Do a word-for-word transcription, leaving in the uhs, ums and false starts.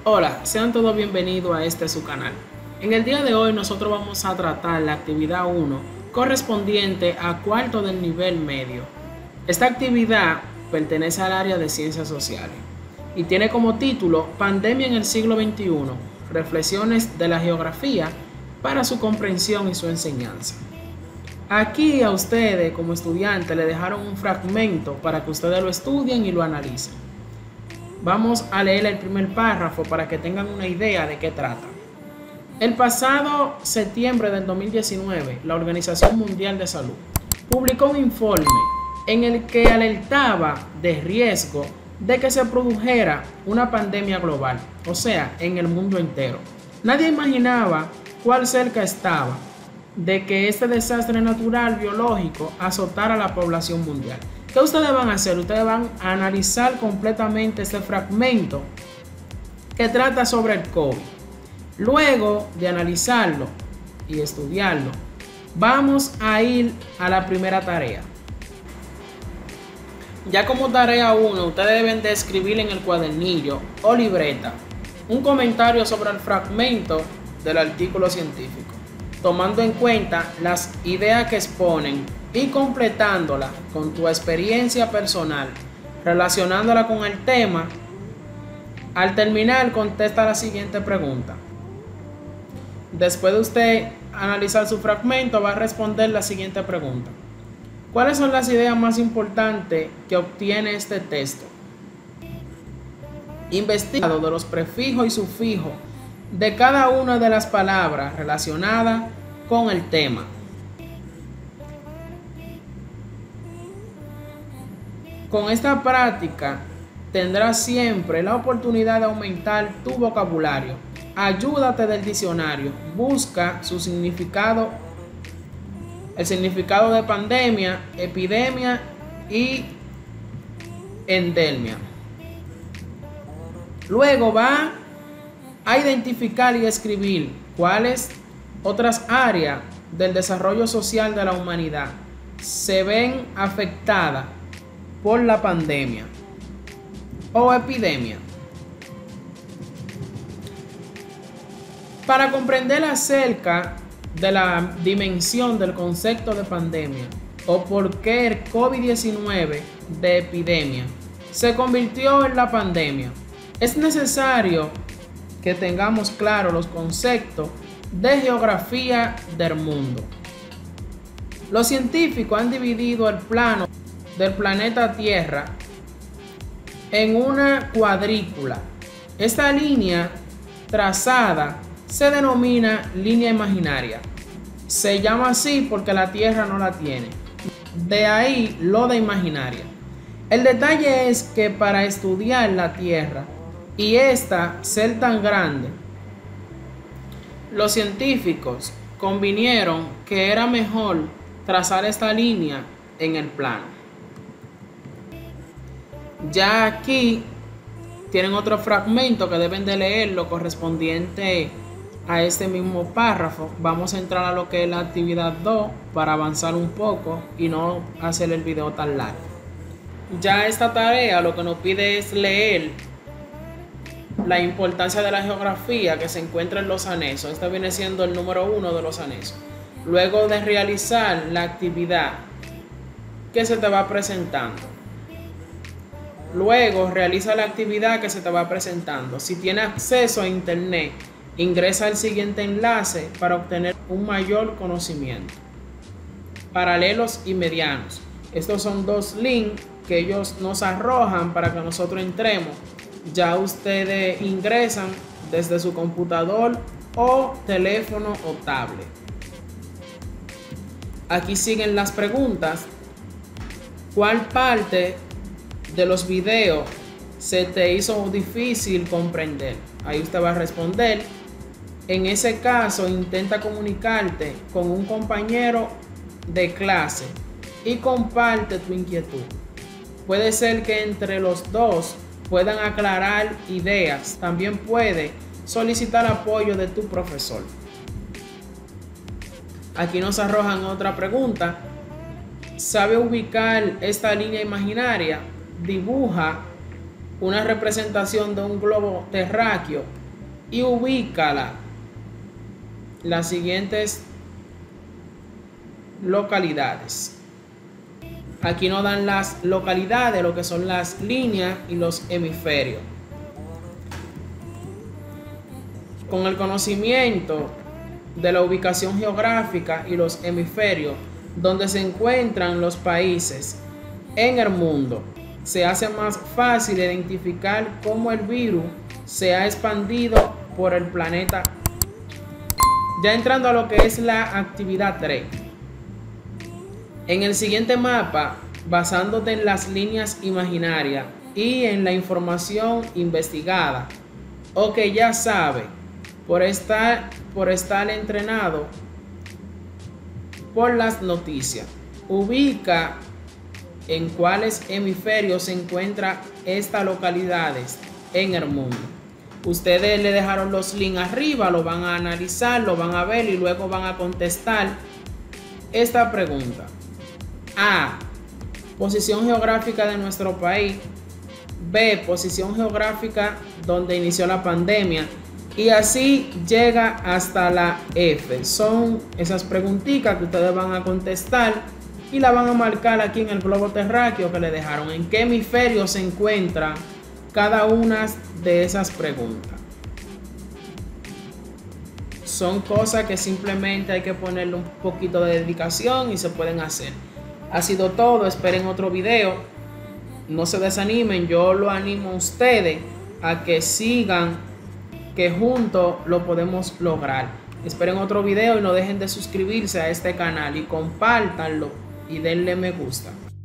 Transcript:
Hola, sean todos bienvenidos a este su canal. En el día de hoy nosotros vamos a tratar la actividad uno correspondiente a cuarto del nivel medio. Esta actividad pertenece al área de ciencias sociales y tiene como título Pandemia en el siglo veintiuno, reflexiones de la geografía para su comprensión y su enseñanza. Aquí a ustedes como estudiantes le dejaron un fragmento para que ustedes lo estudien y lo analicen. Vamos a leer el primer párrafo para que tengan una idea de qué trata. El pasado septiembre del dos mil diecinueve, la Organización Mundial de Salud publicó un informe en el que alertaba de riesgo de que se produjera una pandemia global, o sea, en el mundo entero. Nadie imaginaba cuán cerca estaba de que este desastre natural biológico azotara a la población mundial. ¿Qué ustedes van a hacer? Ustedes van a analizar completamente este fragmento que trata sobre el COVID. Luego de analizarlo y estudiarlo, vamos a ir a la primera tarea. Ya como tarea uno, ustedes deben de escribir en el cuadernillo o libreta un comentario sobre el fragmento del artículo científico, tomando en cuenta las ideas que exponen y completándola con tu experiencia personal, relacionándola con el tema. Al terminar, contesta la siguiente pregunta. Después de usted analizar su fragmento, va a responder la siguiente pregunta. ¿Cuáles son las ideas más importantes que obtiene este texto? Investiga de los prefijos y sufijos de cada una de las palabras relacionadas con el tema. Con esta práctica tendrás siempre la oportunidad de aumentar tu vocabulario. Ayúdate del diccionario, busca su significado, el significado de pandemia, epidemia y endemia. Luego va a identificar y escribir cuáles otras áreas del desarrollo social de la humanidad se ven afectadas por la pandemia o epidemia. Para comprender acerca de la dimensión del concepto de pandemia o por qué el COVID diecinueve de epidemia se convirtió en la pandemia, es necesario que tengamos claro los conceptos de geografía del mundo. Los científicos han dividido el plano del planeta Tierra en una cuadrícula. Esta línea trazada se denomina línea imaginaria. Se llama así porque la Tierra no la tiene. De ahí lo de imaginaria. El detalle es que para estudiar la Tierra y esta ser tan grande, los científicos convinieron que era mejor trazar esta línea en el plano. Ya aquí tienen otro fragmento que deben de leer lo correspondiente a este mismo párrafo. Vamos a entrar a lo que es la actividad dos para avanzar un poco y no hacer el video tan largo. Ya esta tarea lo que nos pide es leer la importancia de la geografía que se encuentra en los anexos. Este viene siendo el número uno de los anexos. Luego de realizar la actividad que se te va presentando. Luego realiza la actividad que se te va presentando. Si tienes acceso a internet, ingresa al siguiente enlace para obtener un mayor conocimiento. Paralelos y medianos. Estos son dos links que ellos nos arrojan para que nosotros entremos. Ya ustedes ingresan desde su computador o teléfono o tablet. Aquí siguen las preguntas. ¿Cuál parte de los videos se te hizo difícil comprender? Ahí usted va a responder. En ese caso, intenta comunicarte con un compañero de clase y comparte tu inquietud. Puede ser que entre los dos puedan aclarar ideas. También puede solicitar apoyo de tu profesor. Aquí nos arrojan otra pregunta. ¿Sabe ubicar esta línea imaginaria? Dibuja una representación de un globo terráqueo y ubícala las siguientes localidades. Aquí nos dan las localidades, lo que son las líneas y los hemisferios. Con el conocimiento de la ubicación geográfica y los hemisferios donde se encuentran los países en el mundo, se hace más fácil identificar cómo el virus se ha expandido por el planeta. Ya entrando a lo que es la actividad tres. En el siguiente mapa, basándote en las líneas imaginarias y en la información investigada o que ya sabe por estar, por estar entrenado por las noticias, ubica en cuáles hemisferios se encuentran estas localidades en el mundo. Ustedes le dejaron los links arriba, lo van a analizar, lo van a ver y luego van a contestar esta pregunta. A. Posición geográfica de nuestro país. B. Posición geográfica donde inició la pandemia. Y así llega hasta la F. Son esas preguntitas que ustedes van a contestar y la van a marcar aquí en el globo terráqueo que le dejaron. ¿En qué hemisferio se encuentra cada una de esas preguntas? Son cosas que simplemente hay que ponerle un poquito de dedicación y se pueden hacer. Ha sido todo, esperen otro video. No se desanimen, yo lo animo a ustedes a que sigan, que juntos lo podemos lograr. Esperen otro video y no dejen de suscribirse a este canal y compártanlo y denle me gusta.